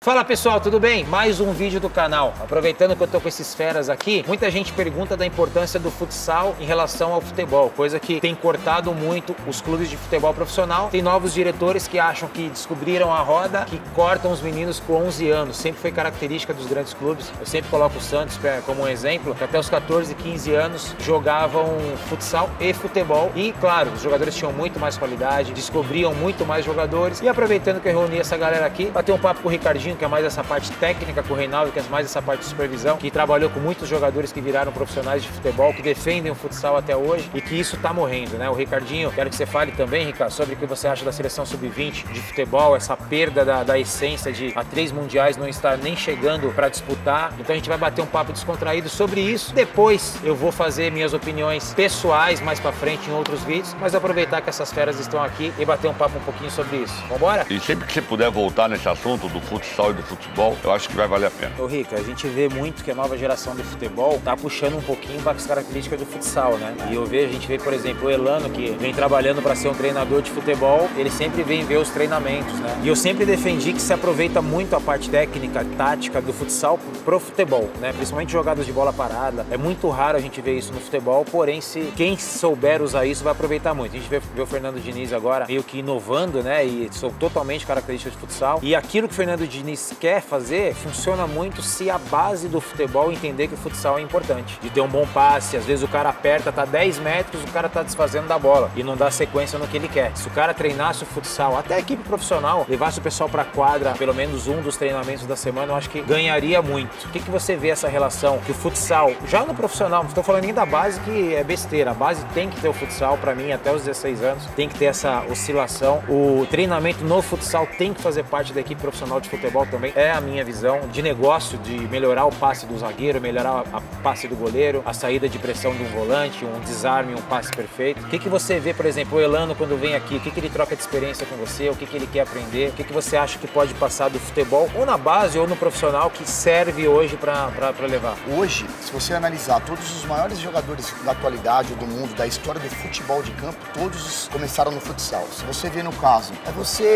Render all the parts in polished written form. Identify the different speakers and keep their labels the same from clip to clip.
Speaker 1: Fala pessoal, tudo bem? Mais um vídeo do canal. Aproveitando que eu tô com esses feras aqui, muita gente pergunta da importância do futsal em relação ao futebol, coisa que tem cortado muito os clubes de futebol profissional. Tem novos diretores que acham que descobriram a roda, que cortam os meninos com 11 anos. Sempre foi característica dos grandes clubes. Eu sempre coloco o Santos como um exemplo, que até os 14, 15 anos jogavam futsal e futebol. E claro, os jogadores tinham muito mais qualidade, descobriam muito mais jogadores. E aproveitando que eu reuni essa galera aqui, bater um papo com o Ricardinho, que é mais essa parte técnica, com o Reinaldo, que é mais essa parte de supervisão, que trabalhou com muitos jogadores que viraram profissionais de futebol, que defendem o futsal até hoje e que isso tá morrendo, né? O Ricardinho, quero que você fale também, Ricardo, sobre o que você acha da seleção sub-20 de futebol, essa perda da essência de há 3 mundiais não estar nem chegando para disputar. Então a gente vai bater um papo descontraído sobre isso. Depois eu vou fazer minhas opiniões pessoais mais para frente em outros vídeos, mas aproveitar que essas feras estão aqui e bater um papo um pouquinho sobre isso. Vambora?
Speaker 2: E sempre que você puder voltar nesse assunto do futsal e do futebol, eu acho que vai valer a pena.
Speaker 1: Ô Rica, a gente vê muito que a nova geração do futebol tá puxando um pouquinho para as características do futsal, né? E a gente vê, por exemplo, o Elano, que vem trabalhando para ser um treinador de futebol, ele sempre vem ver os treinamentos, né? E eu sempre defendi que se aproveita muito a parte técnica, tática do futsal pro futebol, né? Principalmente jogadas de bola parada. É muito raro a gente ver isso no futebol, porém, se quem souber usar isso vai aproveitar muito. A gente vê o Fernando Diniz agora meio que inovando, né? E são totalmente características de futsal. E aquilo que o Fernando Diniz quer fazer funciona muito se a base do futebol entender que o futsal é importante. De ter um bom passe, às vezes o cara aperta, tá 10 metros, o cara tá desfazendo da bola e não dá sequência no que ele quer. Se o cara treinasse o futsal, até a equipe profissional, levasse o pessoal pra quadra, pelo menos um dos treinamentos da semana, eu acho que ganharia muito. O que você vê essa relação que o futsal, já no profissional, não estou falando nem da base, que é besteira, a base tem que ter o futsal, pra mim, até os 16 anos, tem que ter essa oscilação. O treinamento no futsal tem que fazer parte da equipe profissional de futebol também, é a minha visão de negócio, de melhorar o passe do zagueiro, melhorar a passe do goleiro, a saída de pressão de um volante, um desarme, um passe perfeito. O que você vê, por exemplo, o Elano quando vem aqui, o que ele troca de experiência com você, o que ele quer aprender, o que você acha que pode passar do futebol, ou na base ou no profissional, que serve hoje para levar?
Speaker 3: Hoje, se você analisar todos os maiores jogadores da atualidade ou do mundo, da história do futebol de campo, todos começaram no futsal. Se você vê no caso, é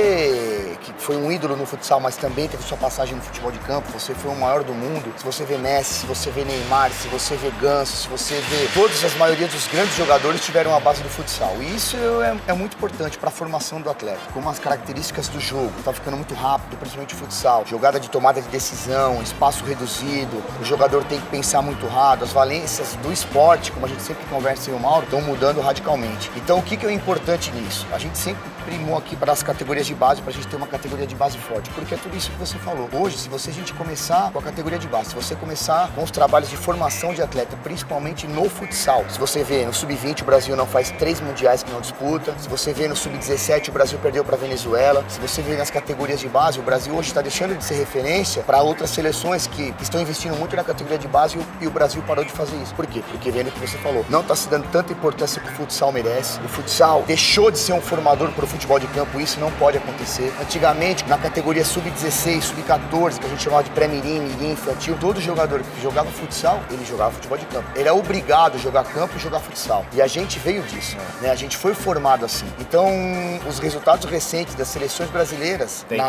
Speaker 3: você que foi um ídolo no futsal, mas também teve sua passagem no futebol de campo, você foi o maior do mundo. Se você vê Messi, se você vê Neymar, se você vê Ganso, se você vê todas as maioria dos grandes jogadores tiveram a base do futsal. E isso é muito importante para a formação do atleta. Como as características do jogo, tá ficando muito rápido, principalmente o futsal. Jogada de tomada de decisão, espaço reduzido, o jogador tem que pensar muito rápido. As valências do esporte, como a gente sempre conversa, eu e o Mauro, estão mudando radicalmente. Então o que é importante nisso? A gente sempre primou aqui para as categorias de base, para a gente ter uma categoria de base forte, porque é tudo isso que você falou. Hoje, se a gente começar com a categoria de base, se você começar com os trabalhos de formação de atleta, principalmente no futsal, se você vê no sub-20 o Brasil não faz 3 mundiais que não disputa, se você vê no sub-17 o Brasil perdeu para a Venezuela, se você vê nas categorias de base, o Brasil hoje está deixando de ser referência para outras seleções que estão investindo muito na categoria de base e o Brasil parou de fazer isso. Por quê? Porque vendo o que você falou, não está se dando tanta importância que o futsal merece. O futsal deixou de ser um formador para o futebol de campo, isso não pode acontecer. Antigamente, na categoria sub-16, sub-14, que a gente chamava de pré-mirim, mirim, infantil, todo jogador que jogava futsal, ele jogava futebol de campo. Ele é obrigado a jogar campo e jogar futsal. E a gente veio disso, né? A gente foi formado assim. Então, os resultados recentes das seleções brasileiras
Speaker 1: tem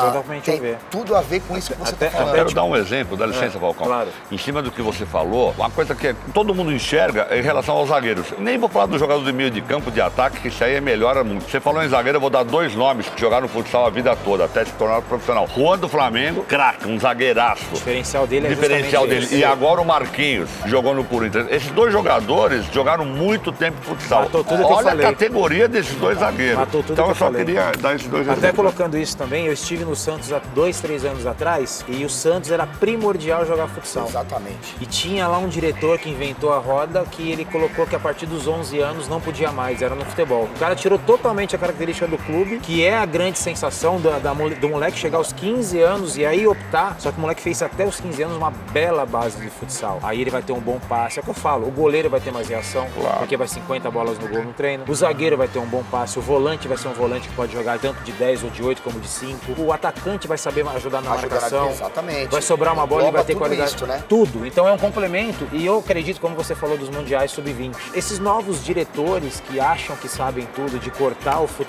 Speaker 3: tudo a ver com isso que você está falando.
Speaker 2: Eu quero dar um exemplo, dá licença, Falcão.
Speaker 1: Claro.
Speaker 2: Em cima do que você falou, uma coisa que todo mundo enxerga é em relação aos zagueiros. Nem vou falar dos jogadores de meio de campo, de ataque, que isso aí melhora muito. Você falou em zagueiro, eu vou dar 2 nomes que jogaram futsal a vida toda, até se tornar profissional. Juan do Flamengo, craque, um zagueiraço.
Speaker 1: O diferencial dele é
Speaker 2: diferencial dele.
Speaker 1: Esse.
Speaker 2: E agora o Marquinhos, jogou no Corinthians. Esses 2 jogadores jogaram muito tempo futsal.
Speaker 1: Matou tudo que eu
Speaker 2: Olha
Speaker 1: falei.
Speaker 2: A categoria desses 2 zagueiros.
Speaker 1: Matou tudo
Speaker 2: então
Speaker 1: que
Speaker 2: eu só
Speaker 1: falei.
Speaker 2: queria dar esses 2 exemplos.
Speaker 1: Até colocando isso também, eu estive no Santos há 2, 3 anos atrás e o Santos era primordial jogar futsal.
Speaker 3: Exatamente.
Speaker 1: E tinha lá um diretor que inventou a roda que ele colocou que a partir dos 11 anos não podia mais, era no futebol. O cara tirou totalmente a característica do clube, que é a grande sensação do moleque chegar aos 15 anos e aí optar. Só que o moleque fez até os 15 anos uma bela base de futsal. Aí ele vai ter um bom passe, é o que eu falo. O goleiro vai ter mais reação,
Speaker 2: claro,
Speaker 1: porque vai 50 bolas no gol no treino. O zagueiro vai ter um bom passe, o volante vai ser um volante que pode jogar tanto de 10 ou de 8 como de 5. O atacante vai saber ajudar na marcação.
Speaker 3: Exatamente.
Speaker 1: Vai sobrar uma bola e vai ter qualidade.
Speaker 3: Isso, né?
Speaker 1: Tudo. Então é um complemento e eu acredito, como você falou dos mundiais sub-20, esses novos diretores que acham que sabem tudo de cortar o futsal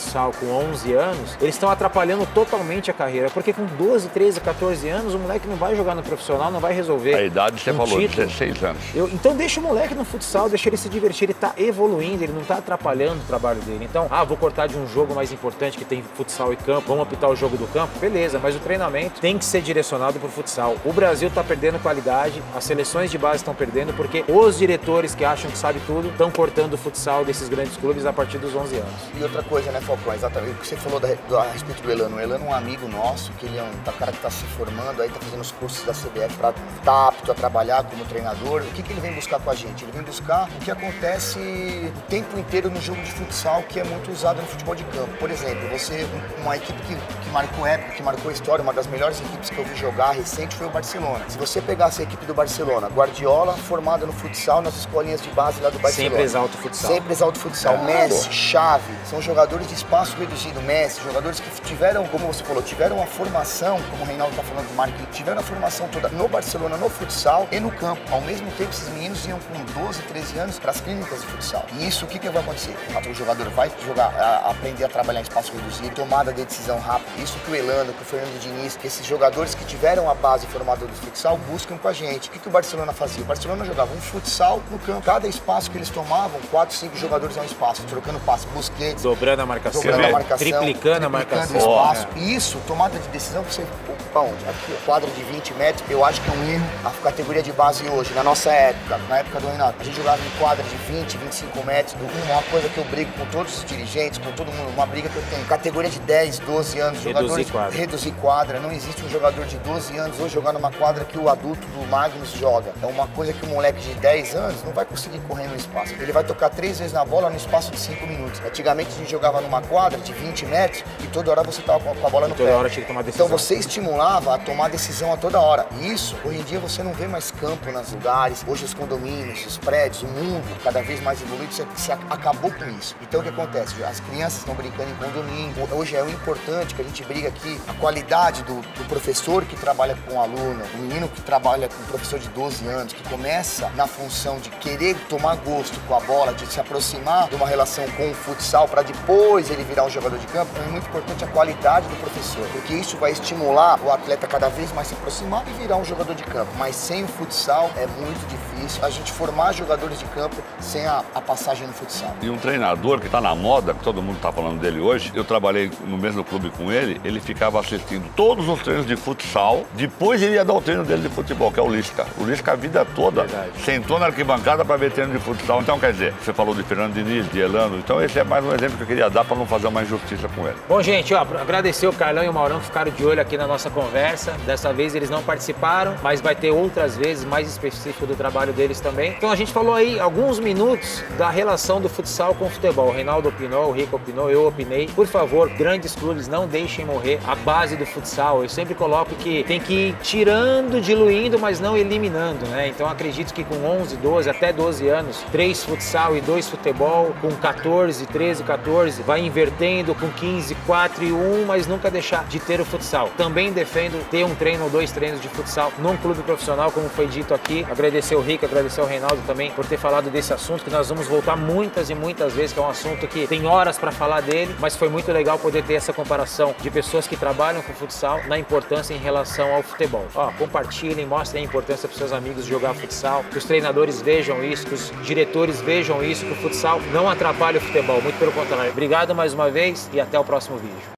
Speaker 1: com 11 anos, eles estão atrapalhando totalmente a carreira, porque com 12, 13, 14 anos, o moleque não vai jogar no profissional, não vai resolver.
Speaker 2: A idade você falou, título. 16 anos.
Speaker 1: Então deixa o moleque no futsal, deixa ele se divertir, ele tá evoluindo, ele não tá atrapalhando o trabalho dele. Então, vou cortar de um jogo mais importante que tem futsal e campo, vamos apitar o jogo do campo, beleza, mas o treinamento tem que ser direcionado pro futsal. O Brasil tá perdendo qualidade, as seleções de base estão perdendo, porque os diretores que acham que sabe tudo estão cortando o futsal desses grandes clubes a partir dos 11 anos.
Speaker 3: E outra coisa, né, Falcão, exatamente o que você falou a respeito do Elano. O Elano é um amigo nosso, que ele é um cara que está se formando, aí tá fazendo os cursos da CBF para estar apto a trabalhar como treinador. O que ele vem buscar com a gente? Ele vem buscar o que acontece o tempo inteiro no jogo de futsal, que é muito usado no futebol de campo. Por exemplo, uma equipe que marcou época, que marcou história, uma das melhores equipes que eu vi jogar recente foi o Barcelona. Se você pegasse a equipe do Barcelona, Guardiola, formada no futsal, nas escolinhas de base lá do Barcelona.
Speaker 1: Sempre exalta o futsal.
Speaker 3: Sempre exalta o futsal. Messi, Xavi, são jogadores de espaço reduzido. Messi, jogadores que tiveram, como você falou, tiveram uma formação, como o Reinaldo está falando do marketing, tiveram a formação toda no Barcelona, no futsal e no campo. Ao mesmo tempo, esses meninos iam com 12, 13 anos para as clínicas de futsal. E isso, o que vai acontecer? O jogador vai aprender a trabalhar em espaço reduzido, tomada de decisão rápida. Isso que o Elano, que o Fernando Diniz, que esses jogadores que tiveram a base formada do futsal buscam com a gente. O que o Barcelona fazia? O Barcelona jogava um futsal no campo. Cada espaço que eles tomavam, 4, 5 jogadores a um espaço, trocando passe, Busquets,
Speaker 1: dobrando a marcação, triplicando a marcação.
Speaker 3: Espaço. Isso, tomada de decisão, você, aqui, quadra de 20 metros, eu acho que é um erro. A categoria de base hoje, na nossa época, na época do Renato, a gente jogava em quadra de 20, 25 metros. Uma coisa que eu brigo com todos os dirigentes, com todo mundo, uma briga que eu tenho. Categoria de 10, 12 anos, reduzir quadra. Não existe um jogador de 12 anos hoje jogar numa quadra que o adulto do Magnus joga. É uma coisa que o moleque de 10 anos não vai conseguir correr no espaço. Ele vai tocar 3 vezes na bola no espaço de 5 minutos. Antigamente a gente jogava numa quadra de 20 metros e toda hora você tava com a bola no pé.
Speaker 1: Toda hora tinha que tomar decisão.
Speaker 3: Então você estimulava a tomar decisão a toda hora. E isso, hoje em dia você não vê mais campo nos lugares. Hoje os condomínios, os prédios, o mundo cada vez mais evoluído, você acabou com isso. Então o que acontece? As crianças estão brincando em condomínio. Hoje é o importante que a gente briga aqui, a qualidade do professor que trabalha com o aluno, o menino que trabalha com um professor de 12 anos, que começa na função de querer tomar gosto com a bola, de se aproximar de uma relação com o futsal para depois ele virar um jogador de campo. É muito importante a qualidade do professor, porque isso vai estimular o atleta cada vez mais se aproximar e virar um jogador de campo. Mas sem o futsal é muito difícil a gente formar jogadores de campo sem a passagem no futsal.
Speaker 2: E um treinador que está na moda, que todo mundo está falando dele hoje, eu trabalhei no mesmo clube com ele ficava assistindo todos os treinos de futsal, depois ele ia dar o treino dele de futebol, que é o Lisca. O Lisca a vida toda sentou na arquibancada para ver treino de futsal. Então, quer dizer, você falou de Fernando Diniz, de Elano, então esse é mais um exemplo que eu queria dar para não fazer uma injustiça com ele.
Speaker 1: Bom, gente, agradecer o Carlão e o Maurão que ficaram de olho aqui na nossa conversa. Dessa vez eles não participaram, mas vai ter outras vezes mais específico do trabalho deles também. Então a gente falou aí alguns minutos da relação do futsal com o futebol. O Reinaldo opinou, o Rico opinou, eu opinei. Por favor, grandes clubes, não deixem morrer a base do futsal. Eu sempre coloco que tem que ir tirando, diluindo, mas não eliminando, né? Então acredito que com 11, 12, até 12 anos, 3 futsal e 2 futebol, com 14, 13, 14, vai invertendo, com 15, 4 e 1, mas nunca deixar de ter o futsal. Também defendo ter um treino ou 2 treinos de futsal num clube profissional, como foi dito aqui. Agradecer o Rico, agradecer ao Reinaldo também por ter falado desse assunto, que nós vamos voltar muitas e muitas vezes, que é um assunto que tem horas para falar dele, mas foi muito legal poder ter essa comparação de pessoas que trabalham com futsal na importância em relação ao futebol. Compartilhem, mostrem a importância para os seus amigos de jogar futsal, que os treinadores vejam isso, que os diretores vejam isso, que o futsal não atrapalha o futebol, muito pelo contrário. Obrigado mais uma vez e até o próximo vídeo.